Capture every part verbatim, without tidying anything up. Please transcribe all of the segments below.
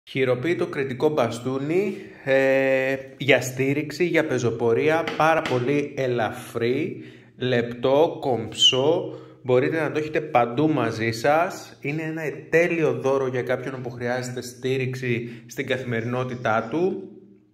Χειροποίητο κριτικό μπαστούνι ε, για στήριξη, για πεζοπορία, πάρα πολύ ελαφρύ, λεπτό, κομψό, μπορείτε να το έχετε παντού μαζί σας. Είναι ένα τέλειο δώρο για κάποιον που χρειάζεται στήριξη στην καθημερινότητά του.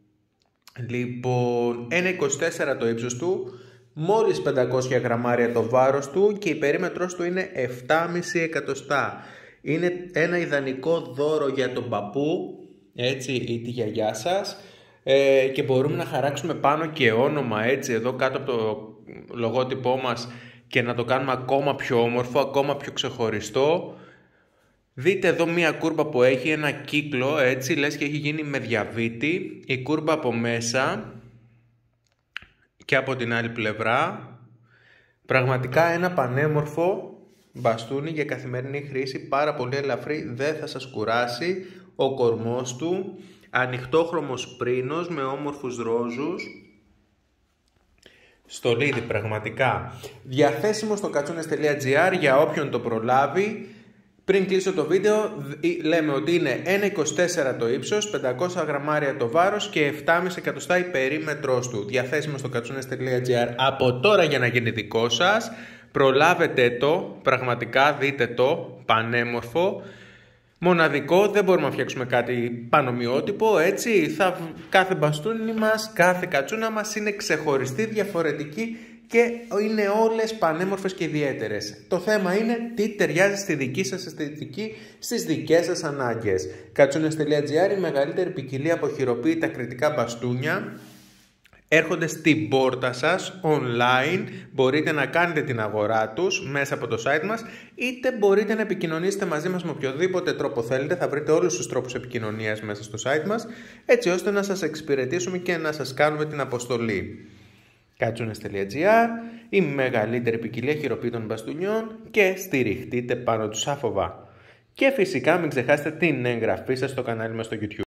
Λοιπόν, ένα κόμμα είκοσι τέσσερα το ύψος του, μόλις πεντακόσια γραμμάρια το βάρος του και η περίμετρος του είναι επτά κόμμα πέντε εκατοστά. Είναι ένα ιδανικό δώρο για τον παππού, έτσι, ή τη γιαγιά σας, ε, και μπορούμε να χαράξουμε πάνω και όνομα, έτσι, εδώ κάτω από το λογότυπό μας και να το κάνουμε ακόμα πιο όμορφο, ακόμα πιο ξεχωριστό. Δείτε εδώ μία κούρμπα που έχει ένα κύκλο, έτσι, λες και έχει γίνει με διαβήτη. Η κούρμπα από μέσα και από την άλλη πλευρά. Πραγματικά ένα πανέμορφο μπαστούνι για καθημερινή χρήση, πάρα πολύ ελαφρύ, δεν θα σας κουράσει. Ο κορμός του, ανοιχτόχρωμος πρίνος με όμορφους ρόζους. Στολίδι πραγματικά. Διαθέσιμο στο κατσούνες τελεία τζι άρ για όποιον το προλάβει. Πριν κλείσω το βίντεο, λέμε ότι είναι ένα κόμμα είκοσι τέσσερα το ύψος, πεντακόσια γραμμάρια το βάρος και επτά κόμμα πέντε εκατοστά η περίμετρός του. Διαθέσιμο στο κατσούνες τελεία τζι άρ από τώρα για να γίνει δικό σας. Προλάβετε το, πραγματικά δείτε το, πανέμορφο. Μοναδικό, δεν μπορούμε να φτιάξουμε κάτι πανομοιότυπο, έτσι. Θα, κάθε μπαστούνι μας, κάθε κατσούνα μας είναι ξεχωριστή, διαφορετική και είναι όλες πανέμορφες και ιδιαίτερες. Το θέμα είναι τι ταιριάζει στη δική σας αισθητική, στις δικές σας ανάγκες. κατσούνες τελεία τζι άρ, η μεγαλύτερη ποικιλία από χειροποίητα κριτικά μπαστούνια. Έρχονται στην πόρτα σας online, μπορείτε να κάνετε την αγορά τους μέσα από το site μας, είτε μπορείτε να επικοινωνήσετε μαζί μας με οποιοδήποτε τρόπο θέλετε, θα βρείτε όλους τους τρόπους επικοινωνίας μέσα στο site μας, έτσι ώστε να σας εξυπηρετήσουμε και να σας κάνουμε την αποστολή. κατσούνες τελεία τζι άρ, η μεγαλύτερη ποικιλία χειροποίητων μπαστούνιων και στηριχτείτε πάνω τους άφοβα. Και φυσικά μην ξεχάσετε την εγγραφή σας στο κανάλι μας στο YouTube.